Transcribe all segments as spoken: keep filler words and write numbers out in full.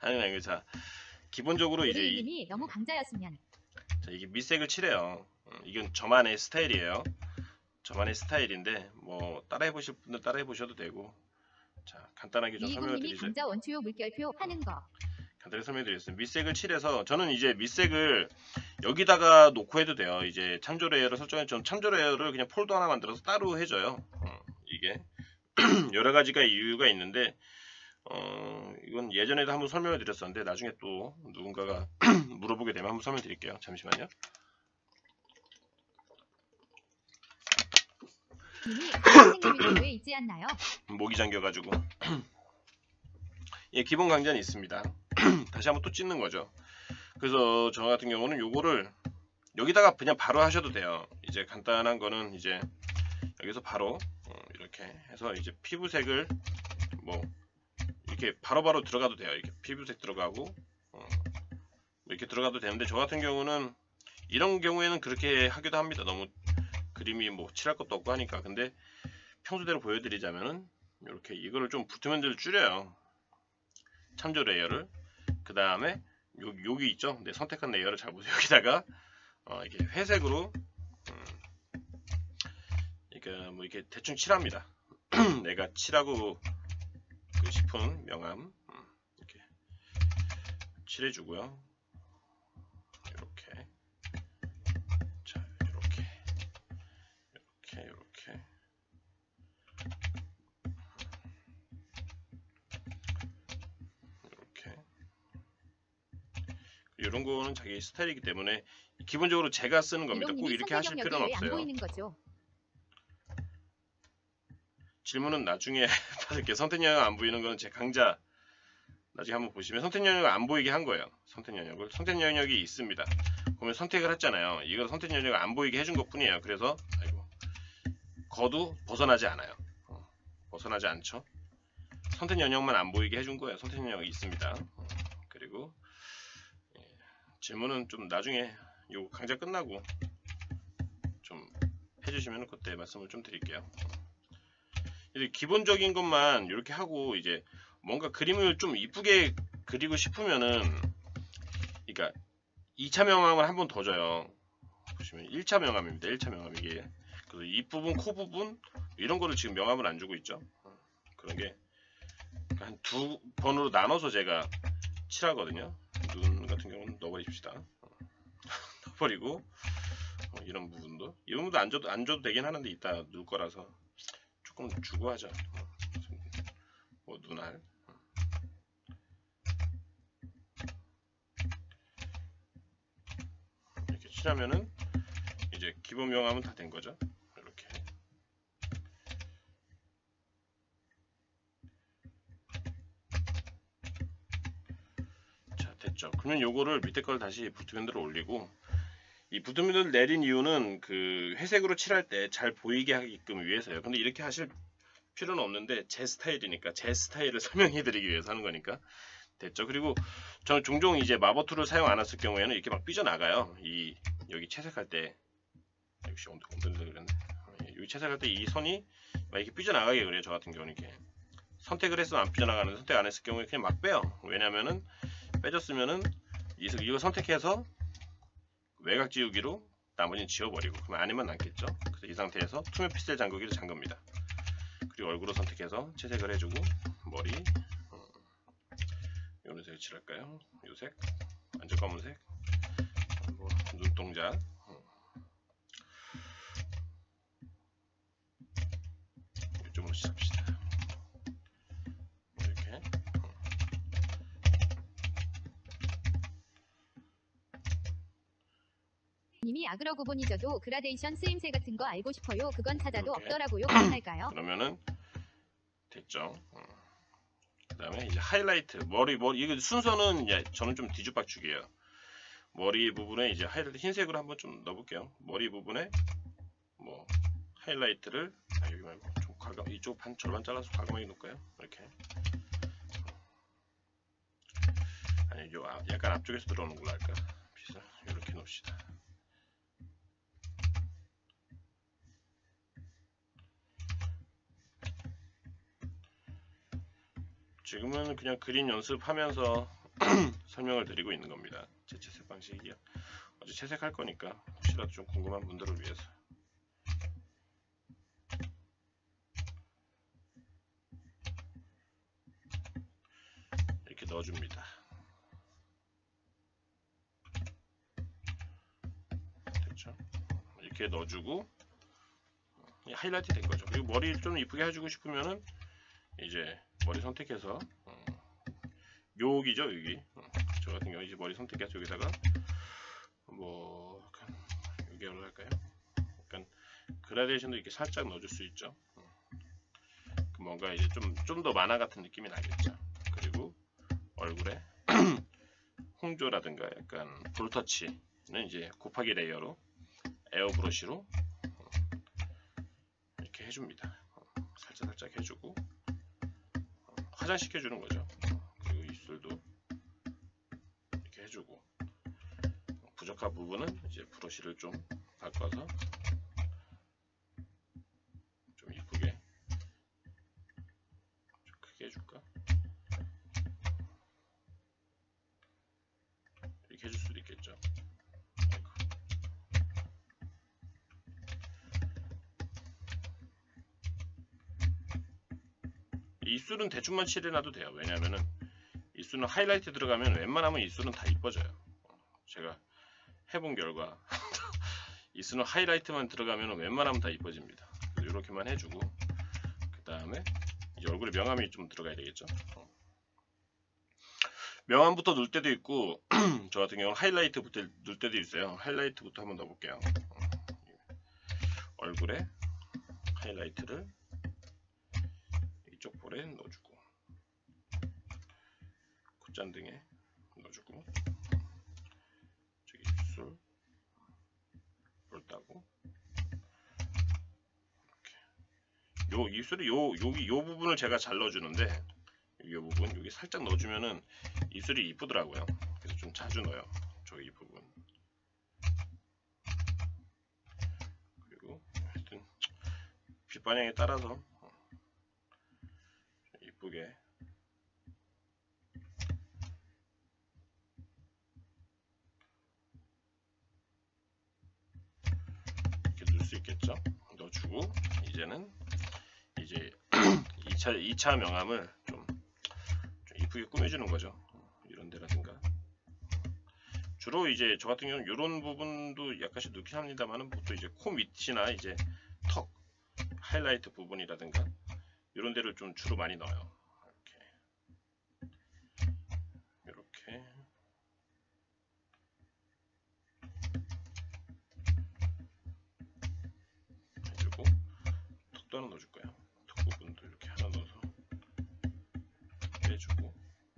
아니 아니 자 기본적으로 이제 이, 이름이 너무 강자였으면 자, 이게 밑색을 칠해요. 음, 이건 저만의 스타일이에요. 저만의 스타일인데 뭐 따라해 보실 분들 따라해 보셔도 되고. 자 간단하게 좀 설명을 이이공님이 드리죠. 강자 원투요 물결표 하는 거. 간단히 설명드리겠습니다. 밑색을 칠해서 저는 이제 밑색을 여기다가 놓고 해도 돼요. 이제 참조 레이어를 설정해 전 참조 레이어를 그냥 폴더 하나 만들어서 따로 해줘요. 어, 이게 여러 가지가 이유가 있는데 어, 이건 예전에도 한번 설명을 드렸었는데 나중에 또 누군가가 물어보게 되면 한번 설명드릴게요. 잠시만요. 님이 선생님이 왜 있지 않나요? 목이 잠겨가지고 예, 기본 강좌는 있습니다. 다시 한번 또 찍는 거죠. 그래서 저 같은 경우는 요거를 여기다가 그냥 바로 하셔도 돼요. 이제 간단한 거는 이제 여기서 바로 어, 이렇게 해서 이제 피부색을 뭐 이렇게 바로바로 바로 들어가도 돼요. 이렇게 피부색 들어가고 어, 이렇게 들어가도 되는데 저 같은 경우는 이런 경우에는 그렇게 하기도 합니다. 너무 그림이 뭐 칠할 것도 없고 하니까. 근데 평소대로 보여드리자면은 이렇게 이거를 좀 붓으면들 줄여요. 참조 레이어를. 그 다음에 여기 있죠. 네, 선택한 레이어를 잘 보세요. 여기다가 어, 이렇게 회색으로 음, 그러니까 뭐 이렇게 대충 칠합니다. 내가 칠하고 그 싶은 명암 음, 이렇게 칠해주고요. 이렇게 자 이렇게 이렇게 이렇게 이렇게 이런 거는 자기 스타일이기 때문에 기본적으로 제가 쓰는 겁니다. 꼭 이렇게 하실 필요는 없어요. 안 보이는 거죠? 질문은 나중에 받을게요. 선택 영역 안 보이는 건 제 강좌 나중에 한번 보시면 선택 영역을 안 보이게 한 거예요. 선택 영역을 선택 영역이 있습니다. 보면 선택을 했잖아요. 이거 선택 영역을 안 보이게 해준 것 뿐이에요. 그래서 아이고 거도 벗어나지 않아요. 어, 벗어나지 않죠. 선택 영역만 안 보이게 해준 거예요. 선택 영역이 있습니다. 어, 그리고 예, 질문은 좀 나중에 요 강좌 끝나고 좀 해주시면 그때 말씀을 좀 드릴게요. 이제 기본적인 것만 이렇게 하고 이제 뭔가 그림을 좀 이쁘게 그리고 싶으면은 그러니까 이 차 명암을 한 번 더 줘요. 보시면 일 차 명암입니다. 일 차 명암 이게 그래서 입 부분, 코 부분 이런 거를 지금 명암을 안 주고 있죠. 그런 게 한 두 번으로 나눠서 제가 칠하거든요. 눈 같은 경우는 넣어버립시다. 넣어버리고 어, 이런 부분도 이 부분도 안 줘도 안 줘도 되긴 하는데 이따 넣을 거라서 조금 주고 하자. 뭐 눈알 이렇게 칠하면은 이제 기본 명암은 다 된 거죠. 이렇게 자 됐죠. 그러면 요거를 밑에 걸 다시 붓밴드로 올리고 이 붓밴드를 내린 이유는 그 회색으로 칠할 때 잘 보이게 하게끔 위해서요. 근데 이렇게 하실 필요는 없는데 제 스타일이니까 제 스타일을 설명해 드리기 위해서 하는 거니까 됐죠. 그리고 저는 종종 이제 마법 툴을 사용 안 했을 경우에는 이렇게 막 삐져나가요. 이 여기 채색할 때 역시 온도를 그랬네. 여기 채색할 때 이 선이 막 이렇게 삐져나가게 그래요. 저 같은 경우는 이렇게 선택을 해서 안 삐져나가는데 선택 안 했을 경우에 그냥 막 빼요. 왜냐면은 빼줬으면은 이거 선택해서 외곽 지우기로 나머지는 지워버리고 그럼 안에만 남겠죠. 그래서 이 상태에서 투명 픽셀 잠그기를 잠급니다. 그리고 얼굴을 선택해서 채색을 해주고 머리 어, 요런 색을 칠할까요? 요색 완전 검은색 뭐, 눈동자 어. 이쪽으로 칠합시다. 이렇게 어. 님이 아그러 구분이져도 그라데이션 쓰임새 같은 거 알고 싶어요. 그건 찾아도 이렇게. 없더라고요. 가능할까요? 그러면은 됐죠. 어. 그 다음에 이제 하이라이트 머리 머리 이거 순서는 이제 저는 좀 뒤죽박죽이에요. 머리 부분에 이제 하이라이트 흰색으로 한번 좀 넣어볼게요. 머리 부분에 뭐 하이라이트를 아, 여기 말고 좀 과감 이쪽 반 절반 잘라서 과감하게 놓을까요? 이렇게 아니 요 약간 앞쪽에서 들어오는 걸로 할까? 비슷 이렇게 놓읍시다. 지금은 그냥 그림 연습하면서 설명을 드리고 있는 겁니다. 제 채색 방식이요. 어제 채색할 거니까 혹시라도 좀 궁금한 분들을 위해서. 이렇게 넣어줍니다. 됐죠? 이렇게 넣어주고 하이라이트 된 거죠. 그리고 머리를 좀 이쁘게 해주고 싶으면은 이제 머리 선택해서 어, 여기죠, 여기. 어, 저 같은 경우 이제 머리 선택해서 여기다가 뭐 약간 여기 올라갈까요? 약간 그라데이션도 이렇게 살짝 넣어줄 수 있죠. 어, 뭔가 이제 좀 좀 더 만화 같은 느낌이 나겠죠. 그리고 얼굴에 홍조라든가 약간 볼터치는 이제 곱하기 레이어로 에어 브러쉬로 이렇게 해줍니다. 살짝 살짝 해주고 화장시켜주는 거죠. 그리고 입술도 이렇게 해주고 부족한 부분은 이제 브러쉬를 좀 바꿔서 좀 이쁘게 좀 크게 해줄까? 이렇게 해줄 수도 있겠죠. 입술은 대충만 칠해놔도 돼요. 왜냐면은 입술은 하이라이트 들어가면 웬만하면 입술은 다 이뻐져요. 제가 해본 결과 입술은 하이라이트만 들어가면 웬만하면 다 이뻐집니다. 이렇게만 해주고 그 다음에 이제 얼굴에 명암이 좀 들어가야 되겠죠. 명암부터 넣을 때도 있고 저 같은 경우는 하이라이트부터 넣을 때도 있어요. 하이라이트부터 한번 넣어볼게요. 얼굴에 하이라이트를 이쪽 볼에 넣어주고 콧잔등에 넣어주고 저기 입술 볼 따고 이렇게 요 입술이 요 여기 요 부분을 제가 잘 넣어주는데 이 부분 여기 살짝 넣어주면은 입술이 이쁘더라고요. 그래서 좀 자주 넣어요. 저기 이 부분. 그리고 하여튼 빛반영에 따라서 이쁘게 이렇게 넣을 수 있겠죠. 넣어주고 이제는 이제 이 차 이 차 명암을 좀, 좀 이쁘게 꾸며주는 거죠. 이런 데라든가. 주로 이제 저 같은 경우는 이런 부분도 약간씩 넣긴 합니다만은 보통 이제 코 밑이나 이제 턱 하이라이트 부분이라든가 이런 데를 좀 주로 많이 넣어요. 이렇게 이렇게 해주고 턱도 하나 넣어줄 거예요. 턱 부분도 이렇게 하나 넣어서 해주고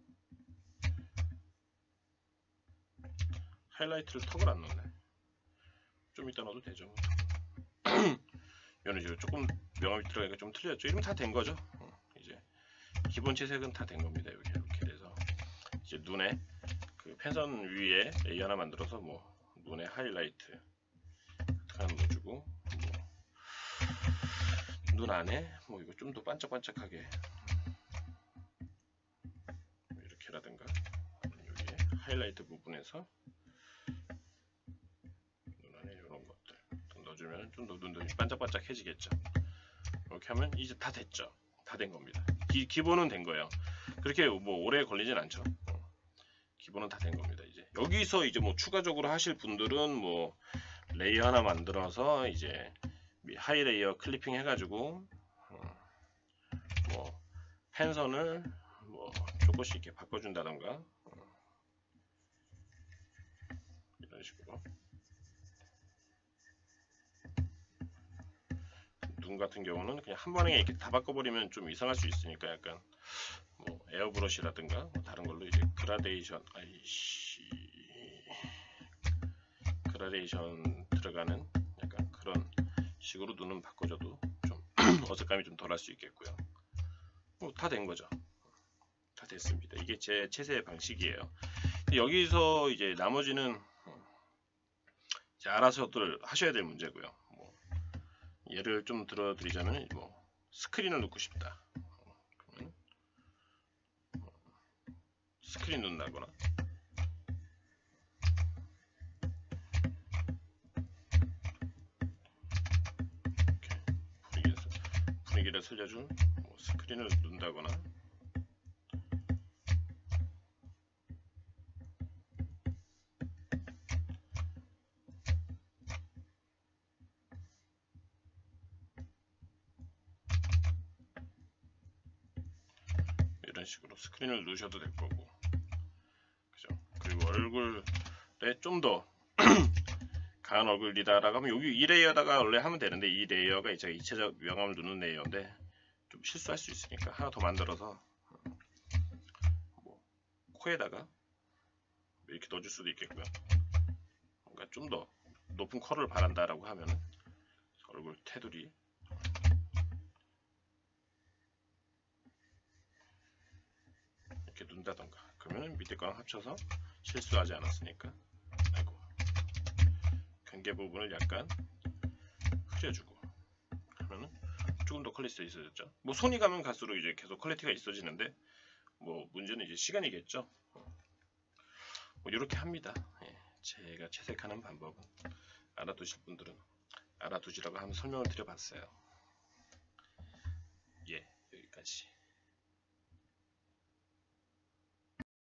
하이라이트를 턱을 안 넣네. 좀 이따 넣어도 되죠. 이거는 이제 조금 명암이 들어가니까 좀 틀렸죠. 이러면 다 된 거죠. 어, 이제 기본 채색은 다 된 겁니다. 여기 이렇게 돼서 이제 눈에 그 펜선 위에 레이 하나 만들어서 뭐 눈에 하이라이트 하나 넣어주고 뭐 눈 안에 뭐 이거 좀 더 반짝반짝하게 이렇게라든가 여기 하이라이트 부분에서 눈 안에 이런 것들 넣어주면 좀 더 눈이 반짝반짝해지겠죠. 이렇게 하면 이제 다 됐죠. 다 된 겁니다. 기, 기본은 된 거예요. 그렇게 뭐 오래 걸리진 않죠. 어. 기본은 다 된 겁니다. 이제 여기서 이제 뭐 추가적으로 하실 분들은 뭐 레이어 하나 만들어서 이제 하이 레이어 클리핑 해가지고 어, 뭐 펜선을 뭐 조금씩 이렇게 바꿔준다던가 어, 이런 식으로 눈 같은 경우는 그냥 한 번에 이렇게 다 바꿔버리면 좀 이상할 수 있으니까 약간 뭐 에어브러시라든가 뭐 다른 걸로 이제 그라데이션 아이씨 그라데이션 들어가는 약간 그런 식으로 눈은 바꿔줘도 좀 어색감이 좀 덜 할 수 있겠고요. 뭐 다 된 거죠. 다 됐습니다. 이게 제 채색 방식이에요. 여기서 이제 나머지는 이제 알아서들 하셔야 될 문제고요. 뭐 예를 좀 들어드리자면 뭐 스크린을 넣고 싶다. 그러면 스크린 눈다거나 이렇게 분위기를, 분위기를 살려준 뭐 스크린을 눈다거나 이런 식으로 스크린을 누셔도 될 거고, 그죠? 그리고 얼굴에 좀 더 강한 얼굴이다라고 하면 여기 이 레이어다가 원래 하면 되는데, 이 레이어가 이제 입체적 명암을 누는 레이어인데 좀 실수할 수 있으니까 하나 더 만들어서 뭐 코에다가 이렇게 넣어줄 수도 있겠고요. 뭔가 좀 더 높은 컬을 바란다라고 하면은 얼굴 테두리 이렇게 눈다던가, 그러면 밑에 거랑 합쳐서 실수하지 않았으니까, 아이고, 경계 부분을 약간 흐려주고 하면은 조금 더 퀄리티가 있어졌죠. 뭐 손이 가면 갈수록 이제 계속 퀄리티가 있어지는데, 뭐 문제는 이제 시간이겠죠. 뭐 이렇게 합니다. 예, 제가 채색하는 방법은 알아두실 분들은 알아두시라고 한번 설명을 드려봤어요. 예, 여기까지.